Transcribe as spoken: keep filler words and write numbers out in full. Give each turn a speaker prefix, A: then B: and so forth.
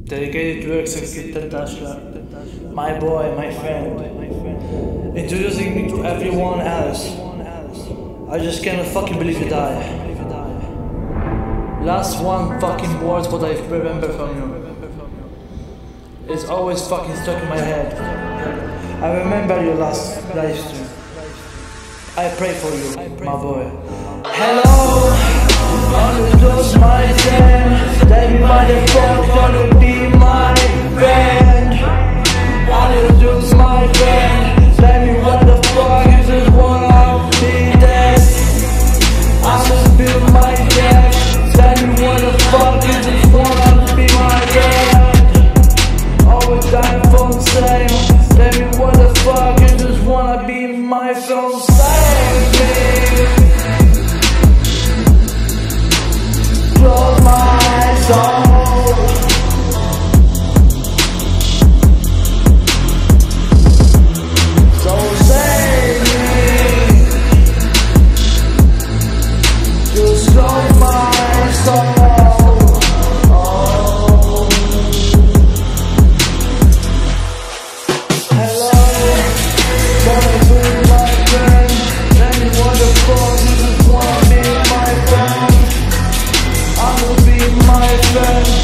A: Dedicated to XxTentacion, my boy, my friend, introducing me to everyone else. I just cannot fucking believe you die. Last one fucking words what I remember from you. It's always fucking stuck in my head. I remember your last live stream. I pray for you, my boy. Hello, understood my friend. Tell me why the fuck gonna be my friend. Understood my friend. Tell me what the fuck is this one I'll be dead. I just feel my death. Tell me what the fuck is this one I'll be my friend. Always thankfull same. Tell me what the fuck is this one I'll be my friend. Save me. Close my soul. So save me. Just close my soul. Oh. Hello, gonna be my friend. Tell me what the fuck you just wanna be my friend. I will be my friend.